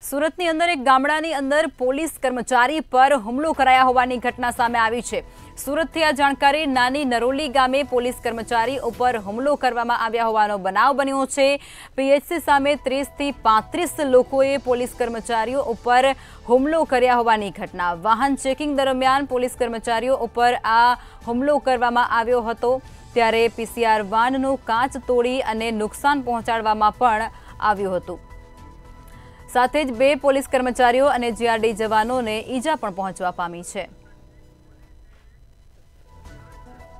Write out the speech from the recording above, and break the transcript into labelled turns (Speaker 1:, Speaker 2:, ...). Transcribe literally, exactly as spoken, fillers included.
Speaker 1: સુરતની અંદર એક ગામડાની અંદર પોલીસ કર્મચારી પર હુમલો કરાયા હોવાની ઘટના સામે આવી છે। સુરતથી આ જાણકારી નાની નરોલી ગામે પોલીસ કર્મચારી ઉપર હુમલો કરવામાં આવ્યા હોવાનો બનાવ બન્યો છે। પીએચસી સામે ત્રીસ થી પાંત્રીસ લોકોએ પોલીસ કર્મચારીઓ ઉપર હુમલો કર્યા હોવાની ઘટના। વાહન ચેકિંગ દરમિયાન પોલીસ કર્મચારીઓ ઉપર આ હુમલો કરવામાં આવ્યો હતો, ત્યારે પીસીઆર વાનનો કાચ તોડી અને નુકસાન પહોંચાડવામાં પણ આવ્યું હતું। સાથે જ બે પોલીસ કર્મચારીઓ અને જીઆરડી જવાનોને ઈજા પણ પહોંચવા પામી છે।